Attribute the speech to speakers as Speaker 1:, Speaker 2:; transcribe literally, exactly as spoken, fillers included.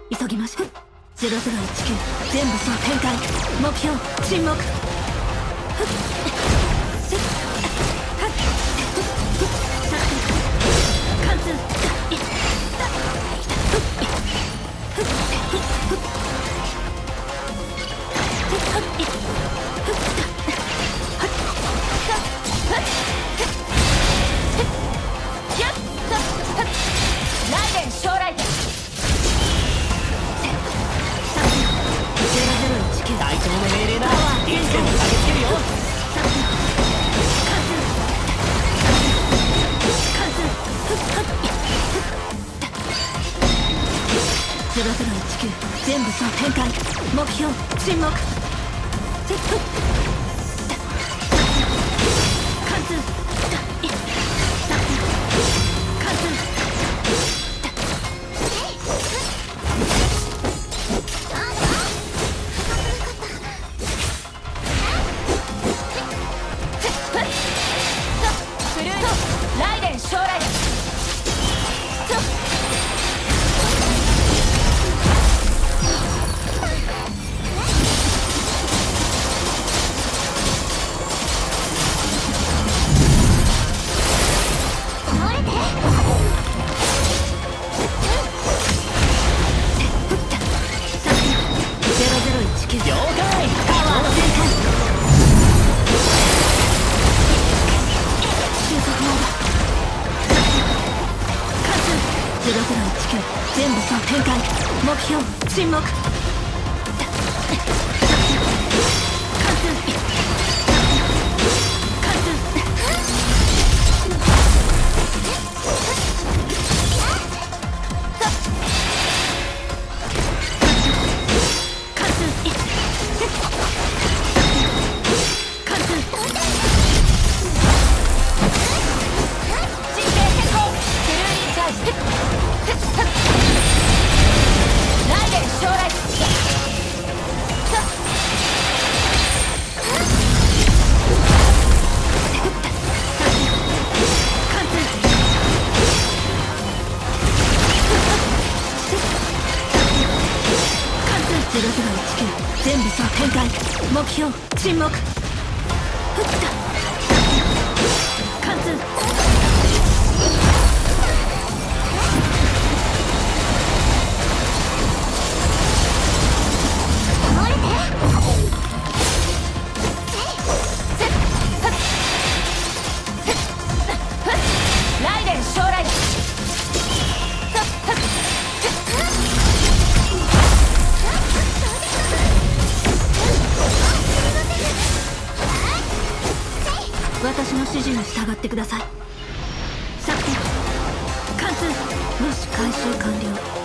Speaker 1: 急ぎましょう。ゼロゼロいちきゅう全部総展開。目標沈黙。貫通。ライデン将来
Speaker 2: 隊長の命令ならいつでも駆けつけるよ。
Speaker 1: ゼロゼロいちきゅう全部総展開。目標沈黙。貫通。貫通。ライデン将来ゼロゼロいちきゅう全部総展開。目標沈黙。貫通。貫通。貫通。貫通。人生変更。ブルーリーチャージ。ライデン将来ゼロゼロいちきゅう全部総展開。目標沈黙。貫通。ライデン将来私の指示に従ってください。作戦貫通。無視回収完了。